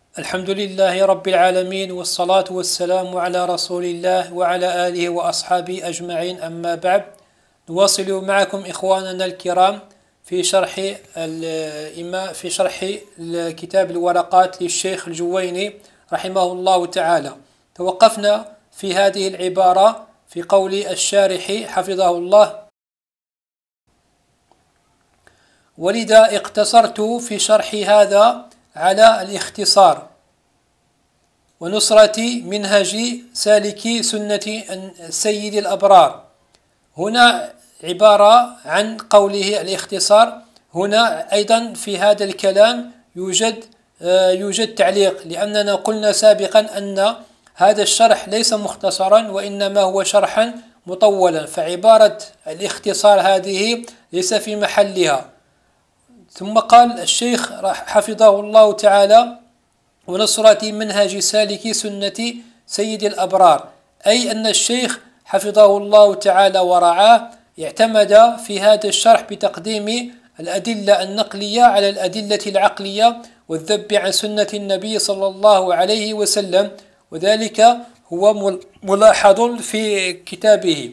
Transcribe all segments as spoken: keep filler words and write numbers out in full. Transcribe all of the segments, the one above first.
الحمد لله رب العالمين، والصلاة والسلام على رسول الله وعلى آله وأصحابه أجمعين. أما بعد، نواصل معكم إخواننا الكرام في شرح في شرح كتاب الورقات للشيخ الجويني رحمه الله تعالى. توقفنا في هذه العبارة في قول الشارح حفظه الله: ولذا اقتصرت في شرح هذا على الاختصار ونصرة منهج سالكي سنة سيد الأبرار. هنا عبارة عن قوله الاختصار. هنا أيضا في هذا الكلام يوجد يوجد تعليق، لأننا قلنا سابقا أن هذا الشرح ليس مختصرا وإنما هو شرحا مطولا، فعبارة الاختصار هذه ليس في محلها. ثم قال الشيخ حفظه الله تعالى: ونصرة منهج سالكي سنة سيد الأبرار، أي أن الشيخ حفظه الله تعالى ورعاه اعتمد في هذا الشرح بتقديم الأدلة النقلية على الأدلة العقلية والذب عن سنة النبي صلى الله عليه وسلم، وذلك هو ملاحظ في كتابه.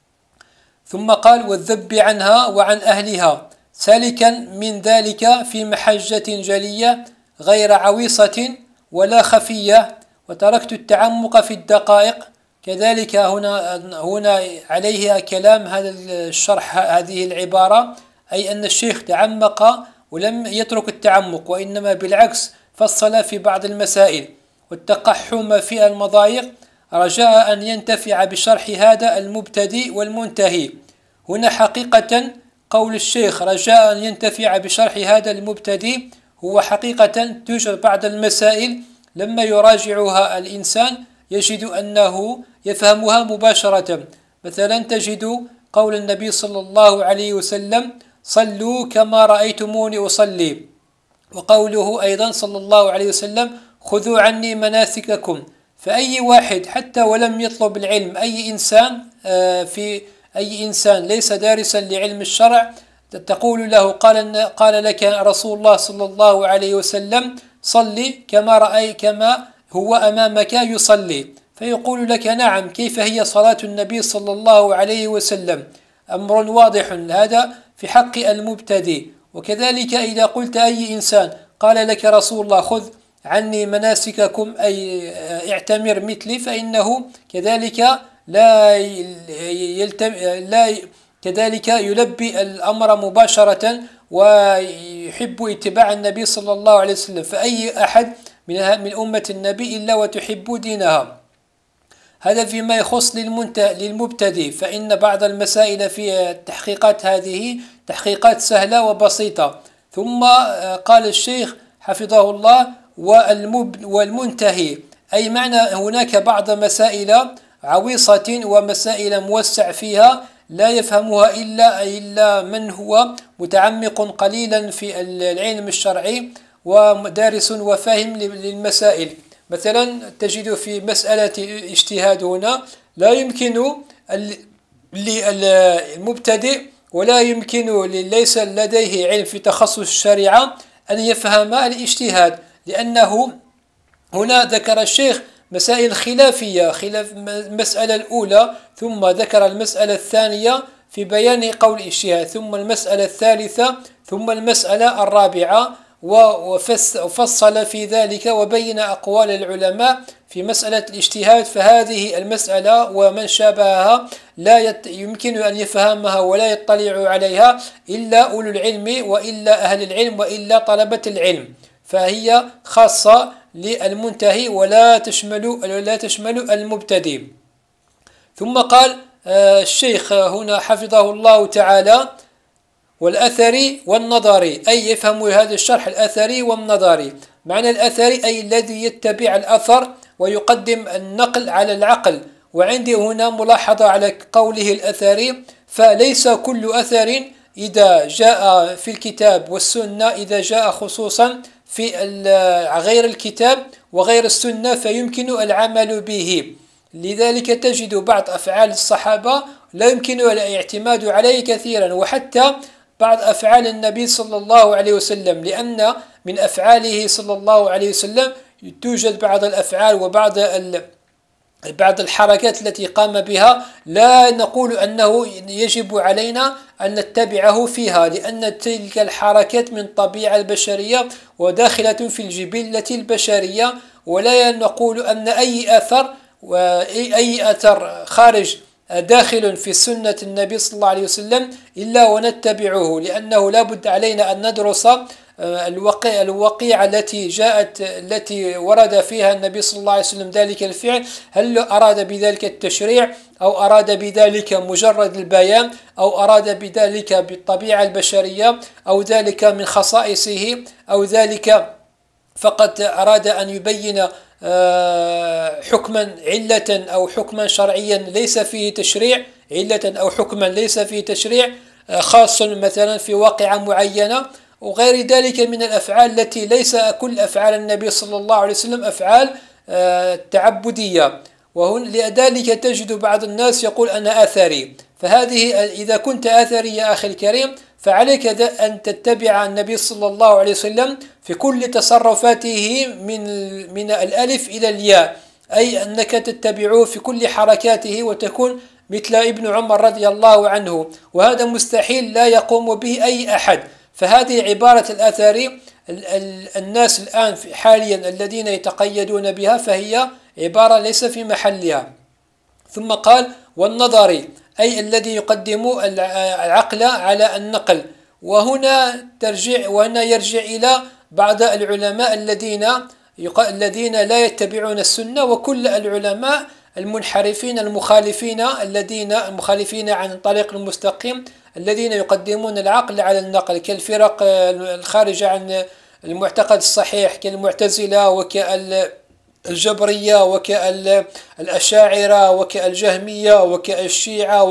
ثم قال: والذب عنها وعن أهلها، سالكا من ذلك في محجة جلية غير عويصة ولا خفية، وتركت التعمق في الدقائق. كذلك هنا هنا عليها كلام هذا الشرح، هذه العبارة، أي أن الشيخ تعمق ولم يترك التعمق، وإنما بالعكس فصل في بعض المسائل والتقحم في المضايق، رجاء أن ينتفع بشرح هذا المبتدئ والمنتهي. هنا حقيقة قول الشيخ رجاء أن ينتفع بشرح هذا المبتدئ هو حقيقة توجد بعض المسائل لما يراجعها الإنسان يجد أنه يفهمها مباشرة. مثلا تجد قول النبي صلى الله عليه وسلم: صلوا كما رأيتموني أصلي، وقوله أيضا صلى الله عليه وسلم: خذوا عني مناسككم. فأي واحد حتى ولم يطلب العلم، أي إنسان في أي إنسان ليس دارسا لعلم الشرع، تقول له قال قال لك رسول الله صلى الله عليه وسلم: صلي كما رأي كما هو أمامك يصلي، فيقول لك: نعم، كيف هي صلاة النبي صلى الله عليه وسلم؟ أمر واضح هذا في حق المبتدئ. وكذلك إذا قلت أي إنسان قال لك رسول الله: خذ عني مناسككم، أي اعتمر مثلي، فإنه كذلك لا يلتم لا كذلك يلبي الأمر مباشرة ويحب اتباع النبي صلى الله عليه وسلم. فأي أحد من من أمة النبي إلا وتحب دينها. هذا فيما يخص للمبتدئ، فإن بعض المسائل في التحقيقات هذه تحقيقات سهلة وبسيطة. ثم قال الشيخ حفظه الله: والمنتهي، أي معنى هناك بعض مسائل عويصة ومسائل موسع فيها لا يفهمها إلا إلا من هو متعمق قليلا في العلم الشرعي ودارس وفاهم للمسائل. مثلا تجد في مسألة اجتهاد هنا لا يمكن للمبتدئ ولا يمكن ليس لديه علم في تخصص الشريعة أن يفهم الاجتهاد، لأنه هنا ذكر الشيخ مسائل خلافية، خلاف المسألة الأولى، ثم ذكر المسألة الثانية في بيان قول الاجتهاد، ثم المسألة الثالثة، ثم المسألة الرابعة، وفصل في ذلك وبين أقوال العلماء في مسألة الاجتهاد. فهذه المسألة ومن شابهها لا يمكن أن يفهمها ولا يطلع عليها إلا أولو العلم، وإلا أهل العلم، وإلا طلبة العلم، فهي خاصة للمنتهي ولا تشمل ولا تشمل المبتدئ. ثم قال الشيخ هنا حفظه الله تعالى: والأثري والنظري، أي يفهم هذا الشرح الأثري والنظري. معنى الأثري أي الذي يتبع الأثر ويقدم النقل على العقل. وعندي هنا ملاحظة على قوله الأثري، فليس كل أثر إذا جاء في الكتاب والسنة، إذا جاء خصوصا في غير الكتاب وغير السنة فيمكن العمل به. لذلك تجد بعض أفعال الصحابة لا يمكن الاعتماد عليه كثيرا، وحتى بعض أفعال النبي صلى الله عليه وسلم، لأن من أفعاله صلى الله عليه وسلم توجد بعض الأفعال وبعض بعض الحركات التي قام بها لا نقول أنه يجب علينا أن نتبعه فيها، لأن تلك الحركات من طبيعة البشرية وداخلة في الجبلة البشرية، ولا نقول أن أي أثر وأي أثر خارج داخل في سنة النبي صلى الله عليه وسلم إلا ونتبعه، لأنه لا بد علينا أن ندرس الوقيع الوقيعة التي جاءت التي ورد فيها النبي صلى الله عليه وسلم ذلك الفعل، هل أراد بذلك التشريع أو أراد بذلك مجرد البيان أو أراد بذلك بالطبيعة البشرية أو ذلك من خصائصه أو ذلك فقط أراد أن يبين حكما علة أو حكما شرعيا ليس فيه تشريع، علة أو حكما ليس فيه تشريع خاص مثلا في واقعة معينة وغير ذلك من الأفعال التي ليس كل أفعال النبي صلى الله عليه وسلم أفعال تعبدية. ولذلك تجد بعض الناس يقول أنا أثري، فهذه إذا كنت أثري يا أخي الكريم فعليك أن تتبع النبي صلى الله عليه وسلم في كل تصرفاته من من الألف إلى الياء، أي أنك تتبعه في كل حركاته وتكون مثل ابن عمر رضي الله عنه، وهذا مستحيل لا يقوم به أي أحد. فهذه عبارة الأثري الناس الآن حاليا الذين يتقيدون بها فهي عبارة ليس في محلها. ثم قال والنظري، أي الذي يقدم العقل على النقل، وهنا ترجع وهنا يرجع إلى بعض العلماء الذين الذين لا يتبعون السنة، وكل العلماء المنحرفين المخالفين الذين المخالفين عن الطريق المستقيم الذين يقدمون العقل على النقل، كالفرق الخارجة عن المعتقد الصحيح كالمعتزلة وكالجبرية وكالأشاعرة وكالجهمية وكالشيعة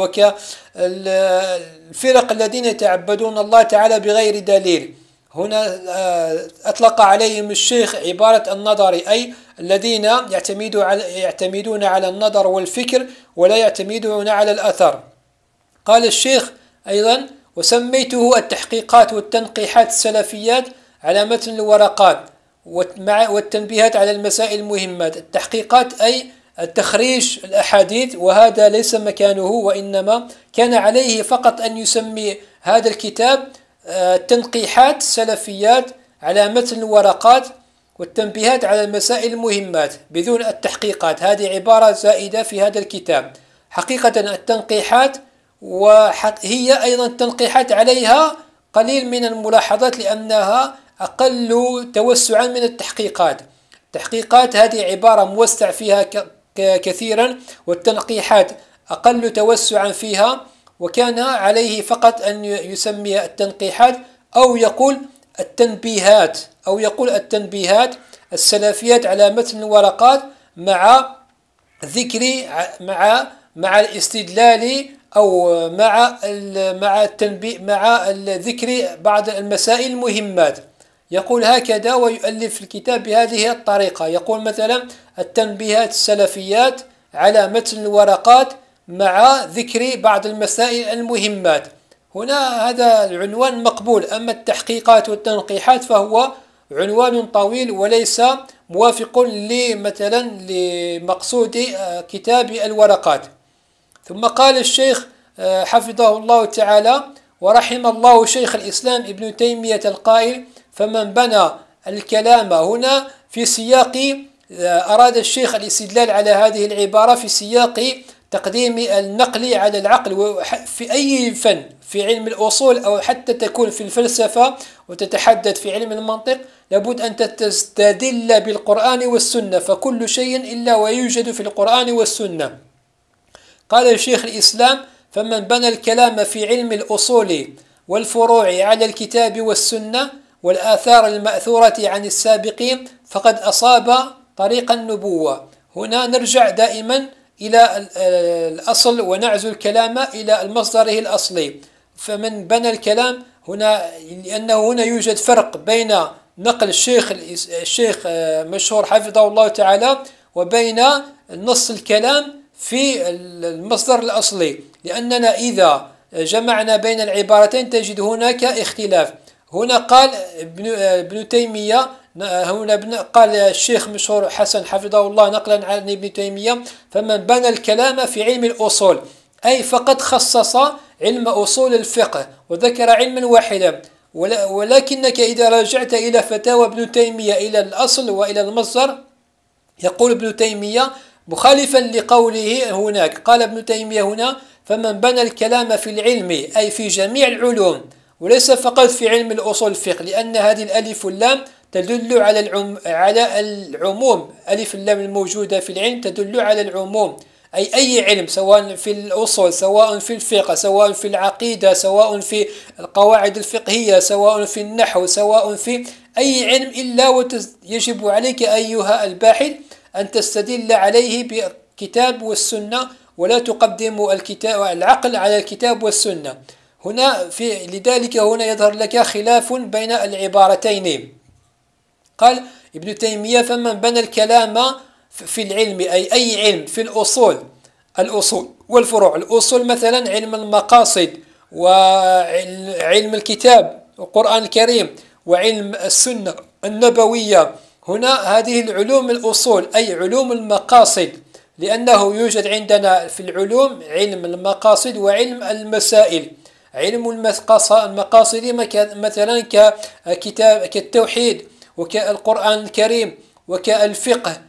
وكالفرق الذين يتعبدون الله تعالى بغير دليل. هنا أطلق عليهم الشيخ عبارة النظري، أي الذين يعتمدون على النظر والفكر ولا يعتمدون على الأثر. قال الشيخ أيضا وسميته التحقيقات والتنقيحات السلفيات على متن الورقات والتنبيهات على المسائل المهمات. التحقيقات أي التخريج الأحاديث، وهذا ليس مكانه، وإنما كان عليه فقط أن يسمي هذا الكتاب التنقيحات السلفيات على متن الورقات والتنبيهات على المسائل المهمات بدون التحقيقات. هذه عبارة زائدة في هذا الكتاب. حقيقة التنقيحات وهي أيضا التنقيحات عليها قليل من الملاحظات لأنها أقل توسعا من التحقيقات. التحقيقات هذه عبارة موسع فيها كثيرا، والتنقيحات أقل توسعا فيها، وكان عليه فقط أن يسمي التنقيحات أو يقول التنبيهات أو يقول التنبيهات السلفيات على متن الورقات مع ذكر مع مع الاستدلال أو مع مع التنبيه مع ذكر بعض المسائل المهمات. يقول هكذا ويؤلف الكتاب بهذه الطريقة، يقول مثلا التنبيهات السلفيات على متن الورقات مع ذكر بعض المسائل المهمات. هنا هذا العنوان مقبول، أما التحقيقات والتنقيحات فهو عنوان طويل وليس موافق لمثلا لمقصود كتاب الورقات. ثم قال الشيخ حفظه الله تعالى ورحم الله شيخ الإسلام ابن تيمية القائل فمن بنى الكلام، هنا في سياق أراد الشيخ الاستدلال على هذه العبارة في سياق تقديم النقل على العقل في أي فن، في علم الأصول أو حتى تكون في الفلسفة وتتحدث في علم المنطق، لابد أن تستدل بالقرآن والسنة، فكل شيء إلا ويوجد في القرآن والسنة. قال الشيخ الإسلام فمن بنى الكلام في علم الأصول والفروع على الكتاب والسنة والآثار المأثورة عن السابقين فقد أصاب طريق النبوة. هنا نرجع دائما إلى الأصل ونعزو الكلام إلى المصدره الأصلي. فمن بنى الكلام هنا، لأنه هنا يوجد فرق بين نقل الشيخ الشيخ مشهور حفظه الله تعالى وبين نص الكلام في المصدر الأصلي، لأننا إذا جمعنا بين العبارتين تجد هناك اختلاف. هنا قال ابن, ابن تيمية هنا قال الشيخ مشهور حسن حفظه الله نقلا عن ابن تيمية: فمن بنى الكلام في علم الأصول، أي فقد خصص علم أصول الفقه وذكر علما واحدا. ولكنك إذا رجعت إلى فتاوى ابن تيمية إلى الأصل وإلى المصدر، يقول ابن تيمية مخالفا لقوله هناك، قال ابن تيمية هنا: فمن بنى الكلام في العلم، أي في جميع العلوم وليس فقط في علم الأصول الفقه، لأن هذه الألف واللام تدل على العم على العموم. ألف اللام الموجودة في العلم تدل على العموم، أي أي علم، سواء في الأصول، سواء في الفقه، سواء في العقيدة، سواء في القواعد الفقهية، سواء في النحو، سواء في أي علم، إلا ويجب عليك أيها الباحث أن تستدل عليه بالكتاب والسنة، ولا تقدم الكتاب العقل على الكتاب والسنة. هنا في لذلك هنا يظهر لك خلاف بين العبارتين. قال ابن تيمية: فمن بنى الكلام في العلم، أي أي علم في الأصول، الأصول والفروع. الأصول مثلا علم المقاصد، وعلم الكتاب والقرآن الكريم، وعلم السنة النبوية. هنا هذه العلوم الأصول أي علوم المقاصد، لأنه يوجد عندنا في العلوم علم المقاصد وعلم المسائل. علم المقاصد مثلا ككتاب كالتوحيد وكالقرآن الكريم وكالفقه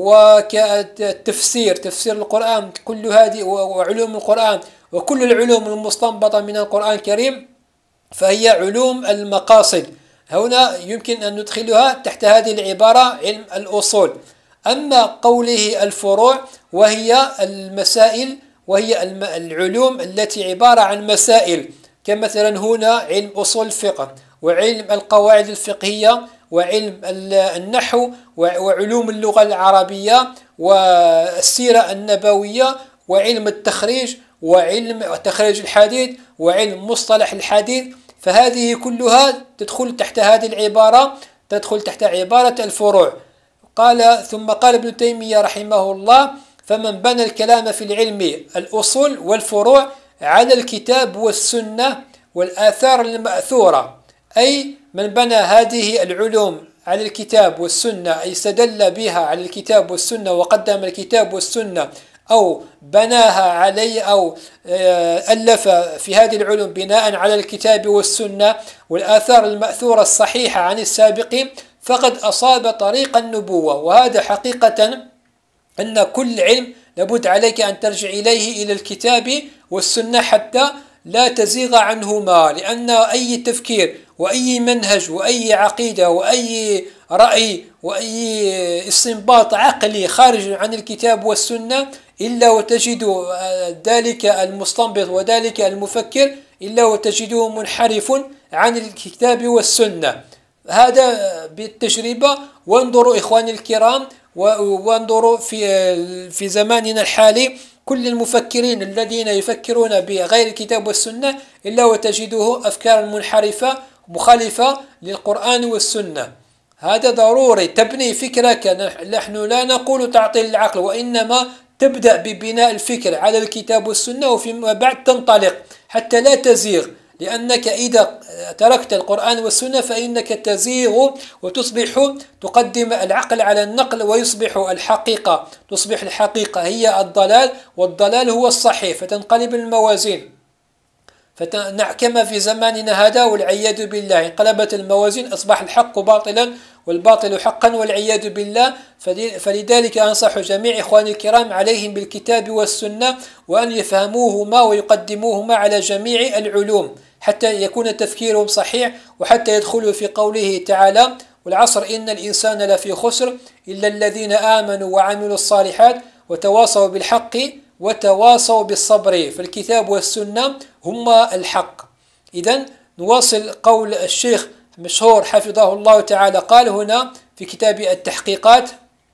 وكالتفسير، تفسير القرآن، كل هذه وعلوم القرآن وكل العلوم المستنبطة من القرآن الكريم فهي علوم المقاصد. هنا يمكن أن ندخلها تحت هذه العبارة علم الأصول. أما قوله الفروع وهي المسائل، وهي العلوم التي عبارة عن مسائل، كمثلا هنا علم أصول الفقه وعلم القواعد الفقهية وعلم النحو وعلوم اللغة العربية والسيرة النبوية وعلم التخريج وعلم تخريج الحديث وعلم مصطلح الحديث. فهذه كلها تدخل تحت هذه العبارة، تدخل تحت عبارة الفروع. قال ثم قال ابن تيمية رحمه الله: فمن بنى الكلام في العلم الأصول والفروع على الكتاب والسنة والآثار المأثورة، أي من بنى هذه العلوم على الكتاب والسنة، أي استدل بها على الكتاب والسنة وقدم الكتاب والسنة، أو بناها عليه أو ألف في هذه العلوم بناء على الكتاب والسنة والآثار المأثورة الصحيحة عن السابقين، فقد أصاب طريق النبوة. وهذا حقيقة أن كل علم لابد عليك أن ترجع إليه إلى الكتاب والسنة حتى لا تزيغ عنهما، لأن أي تفكير وأي منهج وأي عقيدة وأي رأي وأي استنباط عقلي خارج عن الكتاب والسنة إلا وتجد ذلك المستنبط وذلك المفكر إلا وتجده منحرف عن الكتاب والسنة. هذا بالتجربة. وانظروا إخواني الكرام، وانظروا في في زماننا الحالي كل المفكرين الذين يفكرون بغير الكتاب والسنة إلا وتجده أفكار منحرفة مخالفة للقرآن والسنة. هذا ضروري تبني فكرك. نحن لا نقول تعطيل العقل، وإنما تبدأ ببناء الفكر على الكتاب والسنة وفيما بعد تنطلق حتى لا تزيغ، لأنك إذا تركت القرآن والسنة فإنك تزيغ وتصبح تقدم العقل على النقل، ويصبح الحقيقة تصبح الحقيقة هي الضلال، والضلال هو الصحيح، فتنقلب الموازين. كما في زماننا هذا والعياذ بالله انقلبت الموازين، أصبح الحق باطلا والباطل حقا والعياذ بالله. فلذلك أنصح جميع إخواني الكرام عليهم بالكتاب والسنة، وأن يفهموهما ويقدموهما على جميع العلوم حتى يكون تفكيرهم صحيح، وحتى يدخلوا في قوله تعالى: والعصر إن الإنسان لفي خسر إلا الذين آمنوا وعملوا الصالحات وتواصوا بالحق وتواصوا بالصبر. فالكتاب والسنة هما الحق. إذن نواصل قول الشيخ مشهور حفظه الله تعالى. قال هنا في كتاب التحقيقات،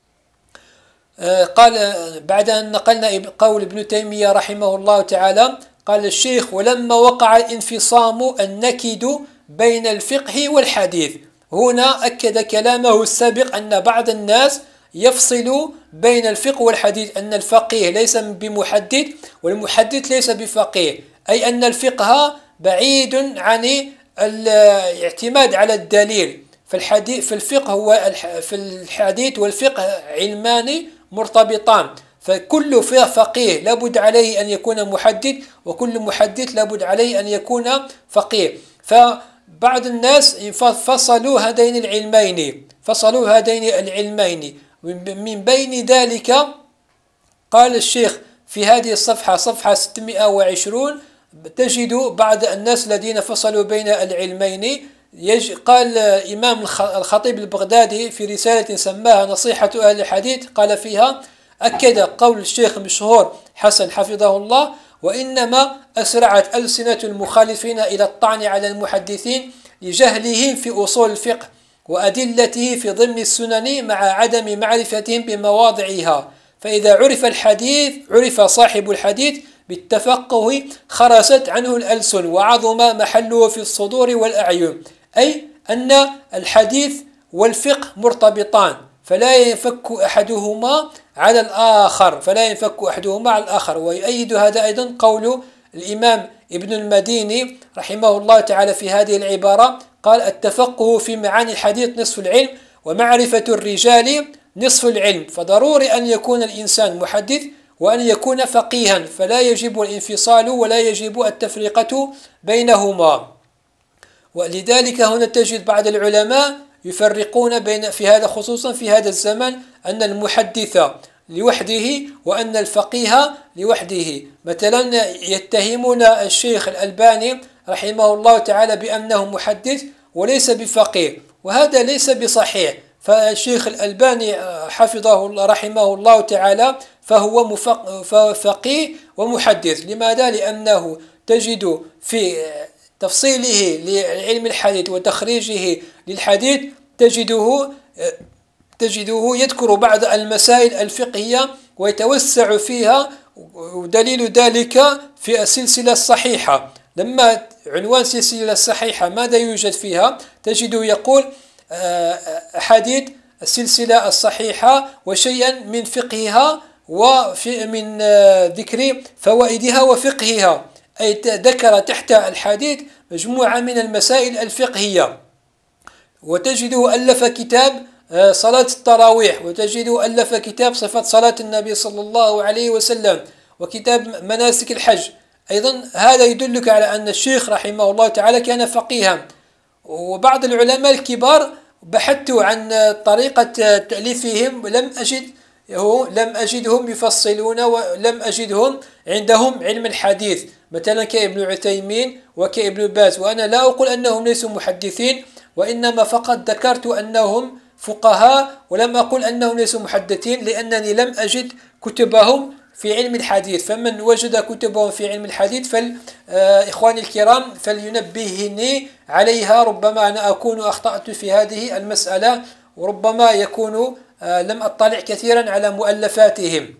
قال بعد أن نقلنا قول ابن تيمية رحمه الله تعالى، قال الشيخ: ولما وقع الانفصام النكد بين الفقه والحديث. هنا أكد كلامه السابق أن بعض الناس يفصل بين الفقه والحديث، أن الفقيه ليس بمحدث والمحدث ليس بفقيه، أي أن الفقه بعيد عن الاعتماد على الدليل، فالحديث في الفقه هو في الحديث والفقه علمان مرتبطان، فكل فقيه لابد عليه أن يكون محدث، وكل محدث لابد عليه أن يكون فقيه. فبعض الناس فصلوا هذين العلمين فصلوا هذين العلمين من بين ذلك قال الشيخ في هذه الصفحة صفحة ستمائة وعشرين تجد بعض الناس الذين فصلوا بين العلمين. قال إمام الخطيب البغدادي في رسالة سماها نصيحة أهل الحديث، قال فيها: أكد قول الشيخ المشهور حسن حفظه الله: وإنما أسرعت ألسنة المخالفين إلى الطعن على المحدثين لجهلهم في أصول الفقه وأدلته في ضمن السنن مع عدم معرفتهم بمواضعها، فإذا عرف الحديث عرف صاحب الحديث بالتفقه خرست عنه الألسن وعظم محله في الصدور والأعين، أي أن الحديث والفقه مرتبطان فلا ينفك أحدهما على الآخر فلا ينفك أحدهما على الآخر. ويؤيد هذا أيضا قول الإمام ابن المديني رحمه الله تعالى في هذه العبارة، قال: التفقه في معاني الحديث نصف العلم، ومعرفة الرجال نصف العلم، فضروري أن يكون الإنسان محدث وأن يكون فقيها، فلا يجب الانفصال ولا يجب التفرقة بينهما. ولذلك هنا تجد بعض العلماء يفرقون بين في هذا خصوصا في هذا الزمن أن المحدث لوحده وأن الفقيه لوحده. مثلا يتهمون الشيخ الألباني رحمه الله تعالى بأنه محدث وليس بفقيه، وهذا ليس بصحيح. فالشيخ الألباني حفظه الله رحمه الله تعالى فهو فقيه ومحدث. لماذا؟ لأنه تجد في تفصيله لعلم الحديث وتخريجه للحديث تجده تجده يذكر بعض المسائل الفقهية ويتوسع فيها، ودليل ذلك في السلسلة الصحيحة. لما عنوان السلسلة الصحيحة ماذا يوجد فيها؟ تجده يقول أحاديث السلسلة الصحيحة وشيئا من فقهها وفي من ذكر فوائدها وفقهها، أي ذكر تحت الحديث مجموعة من المسائل الفقهية. وتجده ألف كتاب صلاة التراويح، وتجده ألف كتاب صفة صلاة النبي صلى الله عليه وسلم، وكتاب مناسك الحج. أيضا هذا يدلك على أن الشيخ رحمه الله تعالى كان فقيها. وبعض العلماء الكبار بحثت عن طريقة تأليفهم لم أجد لم أجدهم يفصلون ولم أجدهم عندهم علم الحديث، مثلا كابن عثيمين وكابن باز. وأنا لا أقول أنهم ليسوا محدثين، وإنما فقط ذكرت أنهم فقهاء ولم أقل أنهم ليسوا محدثين، لأنني لم أجد كتبهم في علم الحديث. فمن وجد كتبهم في علم الحديث فالإخواني الكرام فلينبهني عليها، ربما أنا أكون أخطأت في هذه المسألة، وربما يكون لم أطلع كثيرا على مؤلفاتهم.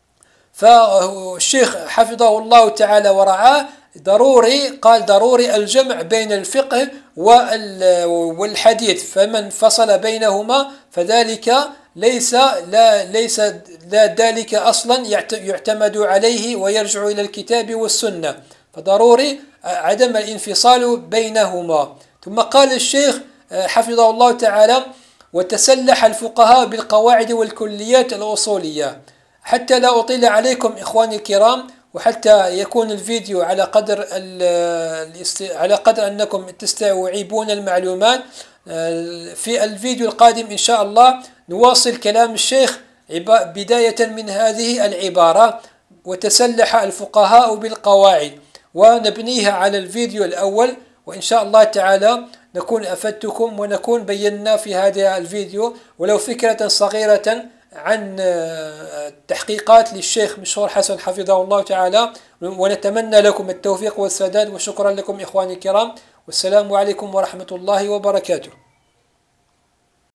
فالشيخ حفظه الله تعالى ورعاه ضروري قال ضروري الجمع بين الفقه والحديث، فمن فصل بينهما فذلك ليس لا ليس لا ذلك أصلا يعتمد عليه ويرجع إلى الكتاب والسنة، فضروري عدم الانفصال بينهما. ثم قال الشيخ حفظه الله تعالى: وتسلح الفقهاء بالقواعد والكليات الأصولية. حتى لا أطيل عليكم إخواني الكرام، وحتى يكون الفيديو على قدر على قدر أنكم تستوعبون المعلومات، في الفيديو القادم إن شاء الله نواصل كلام الشيخ بداية من هذه العبارة: وتسلح الفقهاء بالقواعد، ونبنيها على الفيديو الأول، وإن شاء الله تعالى نكون أفدتكم ونكون بينا في هذا الفيديو ولو فكرة صغيرة عن تحقيقات للشيخ مشهور حسن حفظه الله تعالى. ونتمنى لكم التوفيق والسداد، وشكرا لكم إخواني الكرام، والسلام عليكم ورحمة الله وبركاته.